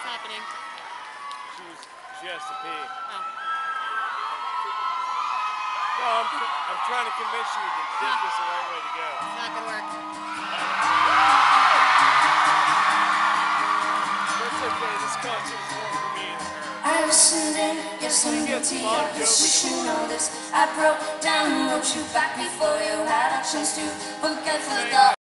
happening? She has to pee. Oh. No, I'm trying to convince you that this is the right way to go. It's not gonna work. That's okay. This concert is more for me than her. I listened in, yes I'm guilty of this, you should know this. I broke down and wrote you back before you had a chance to forget for the thought.